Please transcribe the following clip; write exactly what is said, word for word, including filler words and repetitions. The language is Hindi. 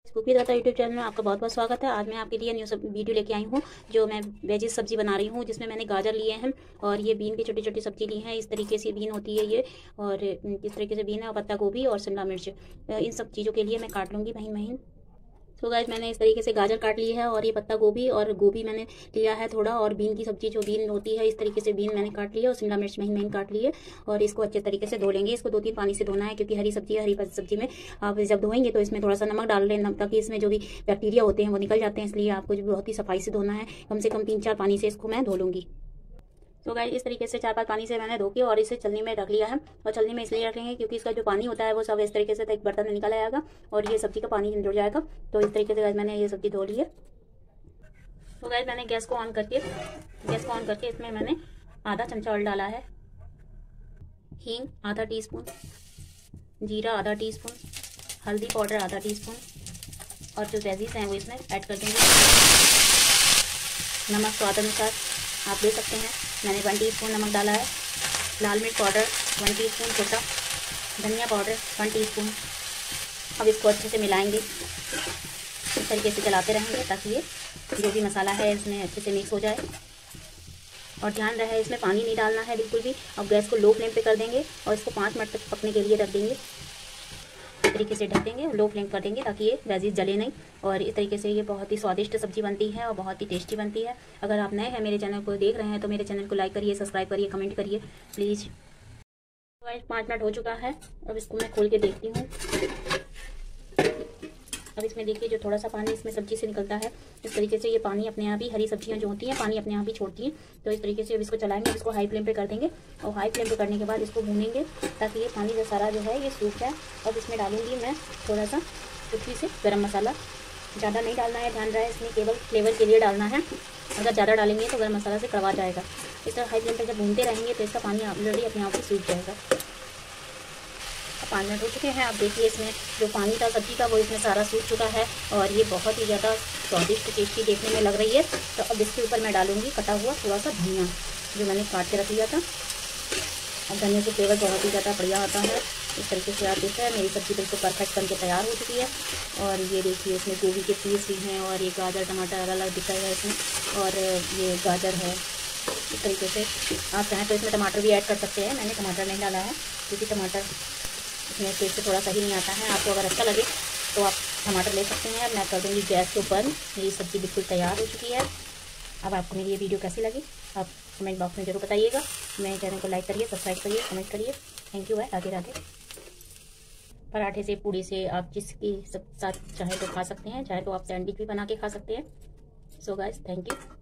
कुकी दाता यूट्यूब चैनल में आपका बहुत बहुत स्वागत है। आज मैं आपके लिए न्यू सब वीडियो लेके आई हूँ जो मैं वेजिस सब्जी बना रही हूँ, जिसमें मैंने गाजर लिए हैं और ये बीन की छोटी छोटी सब्जी ली है। इस तरीके से बीन होती है ये, और इस तरीके से बीन है, और पत्ता गोभी और शिमला मिर्च। इन सब चीज़ों के लिए मैं काट लूँगी महीन महीन। तो गाइस मैंने इस तरीके से गाजर काट ली है, और ये पत्ता गोभी और गोभी मैंने लिया है थोड़ा, और बीन की सब्जी जो बीन होती है इस तरीके से बीन मैंने काट ली है, और शिमला मिर्च महीन महीन काट ली है। और इसको अच्छे तरीके से धो लेंगे। इसको दो तीन पानी से धोना है, क्योंकि हरी सब्जी हरी सब्जी में आप जब धोएंगे तो इसमें थोड़ा सा नमक डाल लेना, ताकि इसमें जो भी बैक्टीरिया होते हैं वो निकल जाते हैं। इसलिए आपको जो बहुत ही सफाई से धोना है। कम से कम तीन चार पानी से इसको मैं धो लूँगी। तो गाइस इस तरीके से चार पांच पानी से मैंने धो के और इसे छलनी में रख लिया है। और छलनी में इसलिए रखेंगे क्योंकि इसका जो पानी होता है वो सब इस तरीके से एक बर्तन में निकल आएगा और ये सब्जी का पानी जुड़ जाएगा। तो इस तरीके से गाइस मैंने ये सब्जी धो ली है। तो गाइस मैंने गैस को ऑन करके गैस को ऑन करके इसमें मैंने आधा चमचा ऑयल डाला है, हींग आधा टी स्पून, जीरा आधा टी स्पून, हल्दी पाउडर आधा टी स्पून, और जो वेजिस हैं वो इसमें ऐड कर देंगे। नमक स्वाद अनुसार आप दे सकते हैं। मैंने वन टीस्पून नमक डाला है। लाल मिर्च पाउडर वन टीस्पून छोटा, धनिया पाउडर वन टीस्पून। अब इसको अच्छे से मिलाएंगे, इस तरीके से चलाते रहेंगे ताकि ये जो भी मसाला है इसमें अच्छे से मिक्स हो जाए। और ध्यान रहे इसमें पानी नहीं डालना है बिल्कुल भी। अब गैस को लो फ्लेम पे कर देंगे और इसको पाँच मिनट तक पकने के लिए रख देंगे। इस तरीके से ढक देंगे, लो फ्लेम कर देंगे ताकि ये वेजिस जले नहीं। और इस तरीके से ये बहुत ही स्वादिष्ट सब्जी बनती है और बहुत ही टेस्टी बनती है। अगर आप नए हैं मेरे चैनल को देख रहे हैं तो मेरे चैनल को लाइक करिए, सब्सक्राइब करिए, कमेंट करिए प्लीज़। पाँच मिनट हो चुका है। अब इसको मैं खोल के देखती हूँ। अब इसमें देखिए जो थोड़ा सा पानी इसमें सब्जी से निकलता है, इस तरीके से ये पानी अपने आप ही, हरी सब्जियां जो होती हैं पानी अपने आप ही छोड़ती हैं। तो इस तरीके से अब इसको चलाएंगे, इसको हाई फ्लेम पे कर देंगे और हाई फ्लेम पे करने के बाद इसको भूनेंगे ताकि ये पानी जो सारा जो है ये सूख जाए। अब इसमें डालूंगी मैं थोड़ा सा चुटकी से गरम मसाला। ज़्यादा नहीं डालना है, ध्यान रहे इसमें केवल फ्लेवर के लिए डालना है। अगर ज़्यादा डालेंगे तो गरम मसाला से कड़वा जाएगा। इस तरह हाई फ्लेम पर जब भूनते रहेंगे तो इसका पानी ऑलरेडी अपने आप ही सूख जाएगा। पाँच मिनट हो चुके हैं। आप देखिए इसमें जो पानी था सब्जी का वो इसमें सारा सूख चुका है और ये बहुत ही ज़्यादा स्वादिष्ट टेस्टी देखने में लग रही है। तो अब इसके ऊपर मैं डालूंगी कटा हुआ थोड़ा सा धनिया, जो मैंने काट के रख लिया था। और धनिया से फ्लेवर बहुत ही ज़्यादा बढ़िया आता है। इस तरीके से आप देखते हैं मेरी सब्ज़ी बिल्कुल परफेक्ट बनके तैयार हो चुकी है। और ये देखिए इसमें गोभी के पीस भी हैं और ये गाजर टमाटर अलग अलग दिख रहा है इसमें, और ये गाजर है। इस तरीके से आप चाहें तो इसमें टमाटर भी ऐड कर सकते हैं। मैंने टमाटर नहीं डाला है क्योंकि टमाटर इसमें टेस्ट से थोड़ा सही नहीं आता है। आपको अगर अच्छा लगे तो आप टमाटर ले सकते हैं। मैं कर दूँगी गैस के ऊपर। मेरी सब्ज़ी बिल्कुल तैयार हो चुकी है। अब आपको मेरी ये वीडियो कैसी लगी आप कमेंट बॉक्स में ज़रूर बताइएगा। मेरे चैनल को लाइक करिए, सब्सक्राइब करिए, कमेंट करिए। Thank you, bye, Radhe Radhe. पराठे से, पूड़ी से, आप जिसके साथ चाहे तो खा सकते हैं, चाहे तो आप सैंडविच भी बना के खा सकते हैं। So guys, thank you.